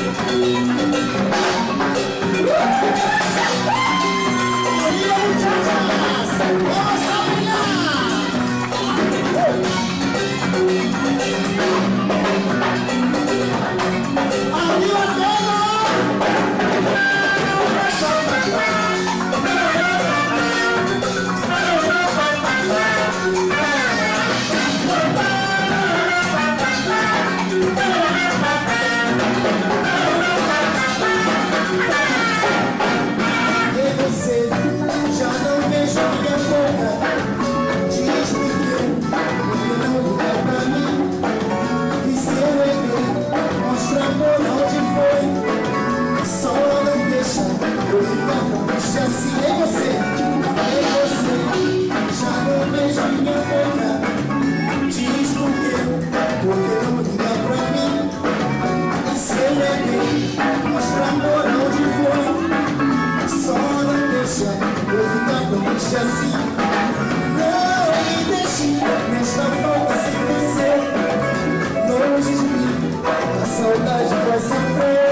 Assim, não me deixe nesta falta sem você. Longe de mim, a saudade vai sofrer.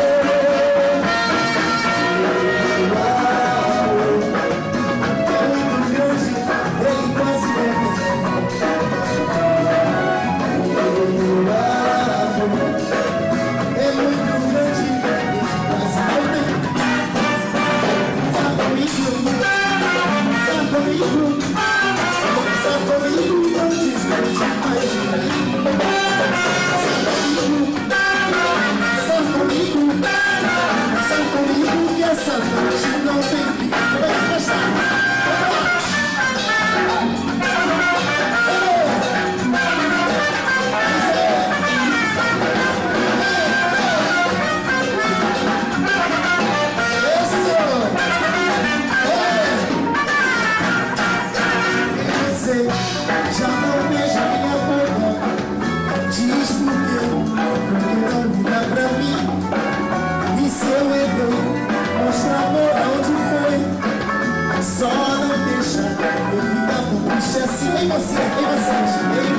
É muito grande, ele quase é muito grande, ele quase morreu. Já não beija minha boca, diz por quê, porque não liga pra mim. E se eu errei, mostra amor aonde foi. Só não deixa eu ficar tão triste assim. Em você, em vocês,